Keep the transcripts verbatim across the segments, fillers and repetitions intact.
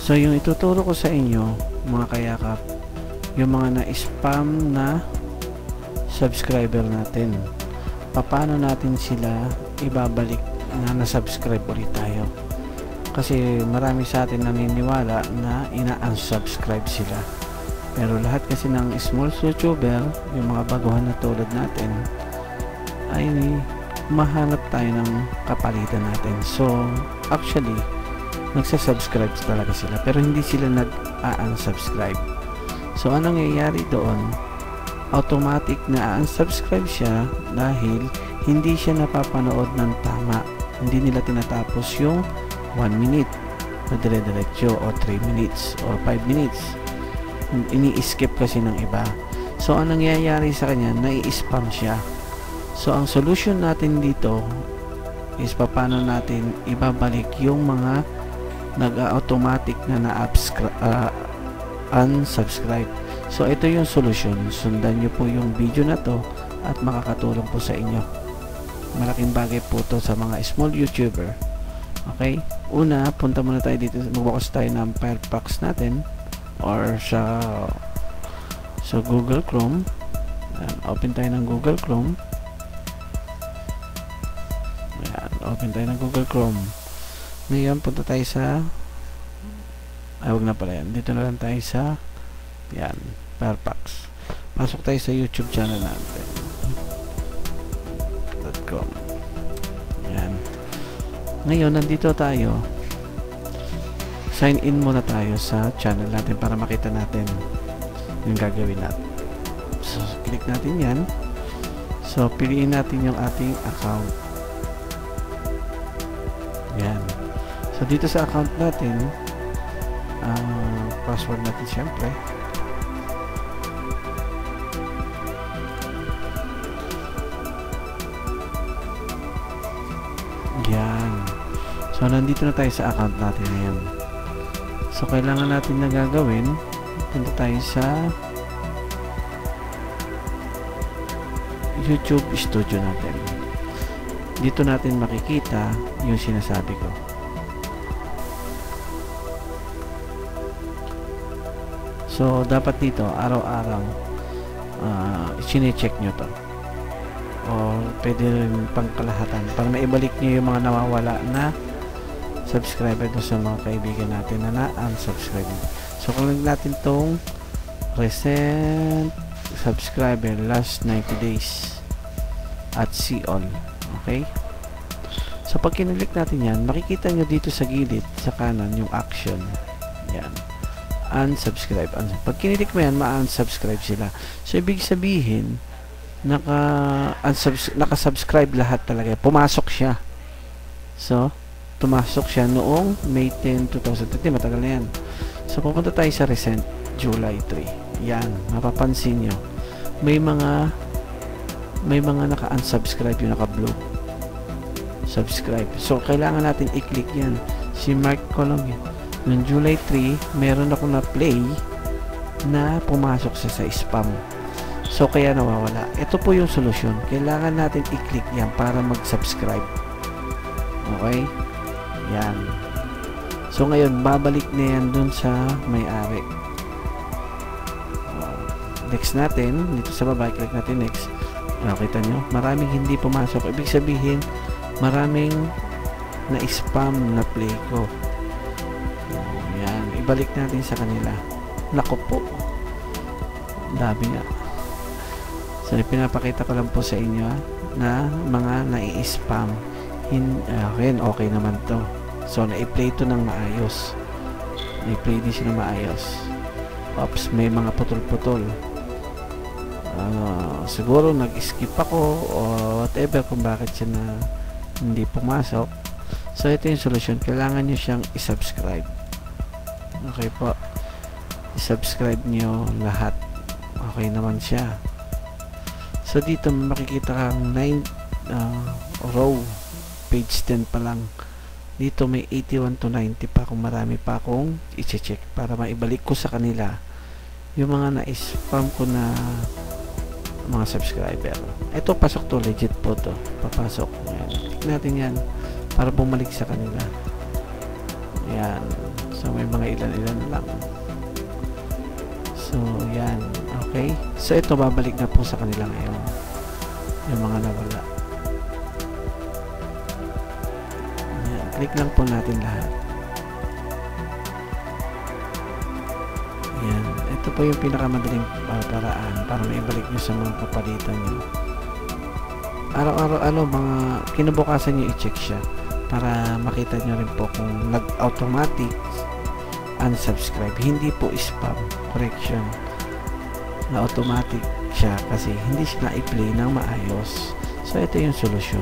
So yung ituturo ko sa inyo mga kayakap, yung mga na-spam na subscriber natin, paano natin sila ibabalik na na-subscribe ulit tayo. Kasi marami sa atin naniniwala na ina-unsubscribe sila, pero lahat kasi ng small YouTuber, yung mga baguhan na tulad natin, ay mahanap tayo ng kapalitan natin. So actually nagsasubscribe talaga sila, pero hindi sila nag-unsubscribe. So anong nangyayari doon? Automatic na unsubscribe siya dahil hindi siya napapanood ng tama. Hindi nila tinatapos yung one minute na dire-diretso, o three minutes or five minutes. Ini-skip kasi ng iba. So anong nangyayari sa kanya? Nai-spam siya. So ang solution natin dito is paano natin ibabalik yung mga nag-automatic na na-unsubscribe. So ito yung solution. Sundan nyo po yung video na to at makakatulong po sa inyo. Malaking bagay po to sa mga small YouTuber. Okay? Una, punta muna tayo dito. Magbukas tayo ng Firefox natin or sa sa Google Chrome. Ayan, open tayo ng Google Chrome. Ayan, open tayo ng Google Chrome. Ngayon, punta tayo sa ay, wag na pala yan. Dito na lang tayo sa yan, Firefox. Pasok tayo sa YouTube channel natin. .com. Yan. Ngayon, nandito tayo. Sign in muna tayo sa channel natin para makita natin yung gagawin natin. So, click natin yan. So, piliin natin yung ating account. Yan. So, dito sa account natin, uh, password natin syempre. Yan. So, nandito na tayo sa account natin ngayon. So, kailangan natin na gagawin, punta tayo sa YouTube Studio natin. Dito natin makikita yung sinasabi ko. So, dapat dito, araw-araw, uh, sine-check nyo to. O, pwede rin pangkalahatan para maibalik nyo yung mga nawawala na subscriber do sa mga kaibigan natin na na-unsubscribe. So, kung natin tong recent subscriber last ninety days at see all. Okay? So, pag kinulik natin yan, makikita nyo dito sa gilid, sa kanan, yung action. Yan. Unsubscribe. Pag kinilik mo yan, ma-unsubscribe sila. So, ibig sabihin, naka unsubs naka-subscribe lahat talaga. Pumasok siya. So, tumasok siya noong May tenth, two thousand twenty. Matagal na yan. So, pupunta tayo sa recent, July three. Yan. Mapapansin nyo. May mga may mga naka-unsubscribe yung naka-blue. Subscribe. So, kailangan natin i-click yan. Si Mark Colong yan. Noong July three, meron ako na play na pumasok siya sa spam. So, kaya nawawala. Ito po yung solusyon. Kailangan natin i-click yan para mag-subscribe. Okay? Yan. So, ngayon, babalik na yan dun sa may-ari. Next natin, dito sa baba, click natin next. Nakita nyo, maraming hindi pumasok. Ibig sabihin, maraming na-spam na play ko. Yan. Ibalik natin sa kanila. Naku po. Dami nga. So, pinapakita ko lang po sa inyo ha, na mga nai-spam. Okay, okay naman to. So, na-play to ng maayos. Na-play din siya ng maayos. Oops, may mga putol-putol. Uh, siguro nag-skip ako o whatever kung bakit siya na hindi pumasok. So, ito yung solusyon. Kailangan nyo siyang i-subscribe. Okay po. I-subscribe nyo lahat. Okay naman siya. So, dito makikita kang nine uh, row. Page ten pa lang. Dito may eighty-one to ninety pa kung marami pa akong i-check para maibalik ko sa kanila yung mga na-spam ko na mga subscriber. Ito, pasok to. Legit po to. Papasok. Ayan. Click natin yan para bumalik sa kanila. Yan. So, may mga ilan-ilan lang. So, yan. Okay. So, ito, babalik na po sa kanila ngayon. Yung mga nawala. Yan. Click lang po natin lahat. Yan. Ito po yung pinakamadaling uh, paraan para maibalik nyo sa mga kapalitan nyo. Araw-araw, ano, mga kinabukasan nyo i-check siya para makita nyo rin po kung nag-automatic unsubscribe. Hindi po spam. Correction. Na automatic siya kasi hindi siya na-i-play ng maayos. So, ito yung solusyon.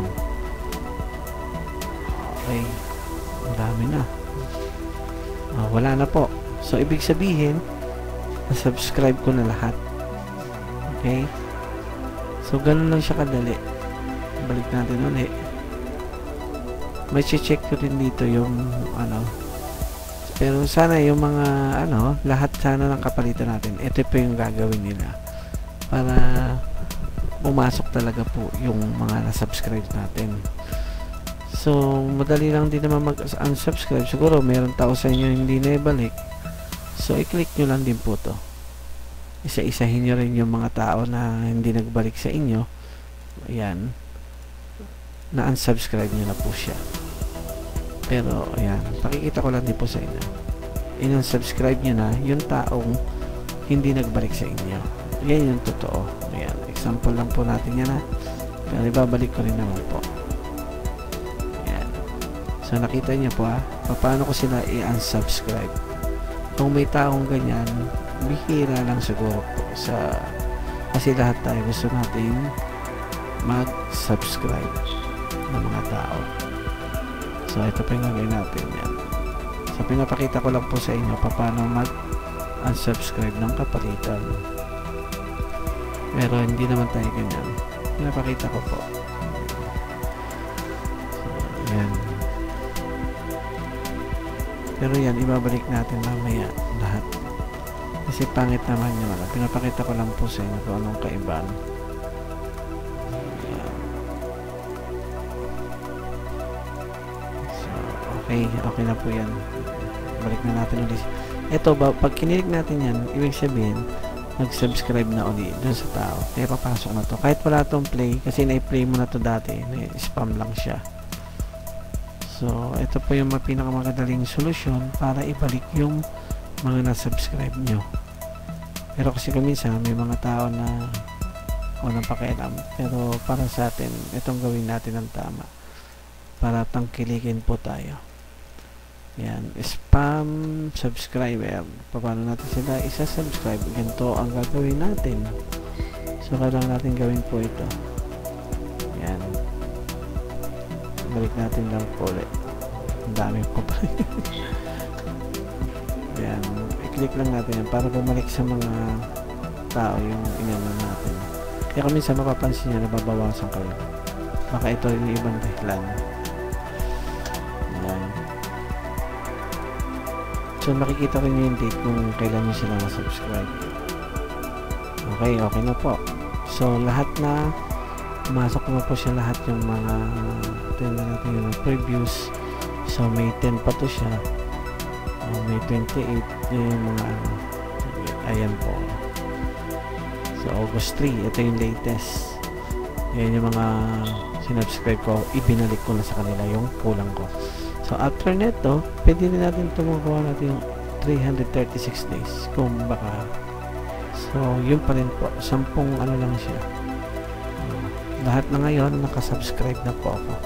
Okay. Ang dami na. Uh, wala na po. So, ibig sabihin, na-subscribe ko na lahat. Okay? So, ganun lang siya kadali. Balik natin ulit. May check ko rin dito yung ano. Pero sana yung mga ano, lahat sana ng kapalitan natin. Ito po yung gagawin nila. Para pumasok talaga po yung mga na-subscribe natin. So, madali lang din naman mag-unsubscribe. Siguro, meron tao sa inyo hindi na ibalik. So, i-click nyo lang din po to. Isa-isahin nyo rin yung mga tao na hindi nagbalik sa inyo. Ayan. Na unsubscribe nyo na po siya. Pero, ayan. Pakikita ko lang din po sa inyo. In-unsubscribe nyo na yung taong hindi nagbalik sa inyo. Yan yung totoo. Ayan. Example lang po natin yan ha. Pero ibabalik ko rin naman po. Ayan. So, nakita nyo po ha. Paano ko sila i-unsubscribe. Kung may taong ganyan, bihira lang siguro po sa kasi lahat tayo gusto natin mag-subscribe ng mga tao. So, ito pa yung gagawin natin yan. So, pinapakita ko lang po sa inyo paano mag-unsubscribe ng kapalitan. Pero hindi naman tayo ganyan. Pinapakita ko po. So, yan. Pero yan, ibabalik natin mamaya lahat. Kasi pangit naman yun. Pinapakita ko lang po sa inyo kung anong kaibaan. Yan. So, okay. Okay na po yan. Balik na natin ulit. Ito, pag kinilig natin yan, ibig sabihin, nag-subscribe na ulit dun sa tao. Kaya papasok na to. Kahit wala tong play, kasi na-play mo na to dati, na-spam lang siya. So, ito po yung pinakamagadaling solusyon para ibalik yung mga na-subscribe nyo. Pero kasi minsan may mga tao na walang pakialam. Pero para sa atin, itong gawin natin ng tama. Para tangkilikin po tayo. Yan. Spam subscriber. Paano natin sila isa-subscribe? Ganito ang gagawin natin. So, kailangan natin gawin po ito. Yan. Balik natin lang po ulit. Ang dami po pa. Yan. I-click lang natin yan para bumalik sa mga tao yung inano natin. Kaya kung minsan mapapansin nyo nababawasan kayo. Baka ito yung ibang dahilan. Yan. So makikita rin nyo yung date kung kailan nyo sila na-subscribe. Okay, okay na po. So lahat na pumasok na po siya lahat yung mga tingnan natin yung previews. So may ten pa to siya. Uh, may twenty-eight yung mga ano. Ayan po. So August three, ito yung latest. Ayan yung mga sinubscribe ko. Ibinalik ko na sa kanila yung kulang ko. So after neto, pwede din natin tumukuha natin yung three hundred thirty-six days kung baka. So yun pa rin po. Sampung ano lang siya. Lahat na ngayon nakasubscribe na po ako.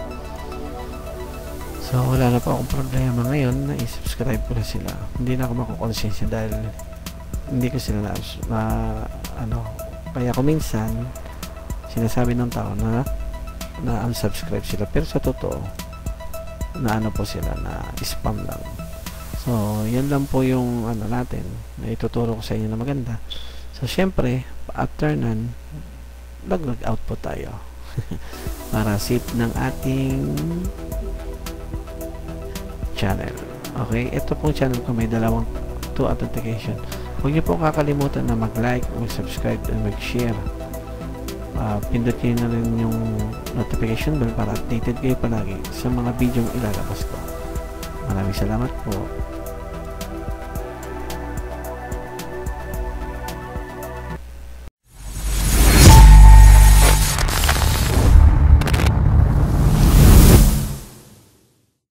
So wala na po akong problema ngayon na i-subscribe ko na sila. Hindi na ako makukonsensya dahil hindi ko sila na, na ano, kaya ko minsan sinasabi ng tao na na unsubscribe sila, pero sa totoo na ano po sila, na spam lang. So yan lang po yung ano natin na ituturo ko sa inyo na maganda. So syempre after nun nag-log out po tayo para safe ng ating channel. Okay, ito pong channel ko may dalawang two authentication. Huwag niyo po kakalimutan na mag-like, mag-subscribe, and mag-share. Uh, pindutin na rin yung notification bell para updated kayo palagi sa mga video ilalabas ko. Maraming salamat po.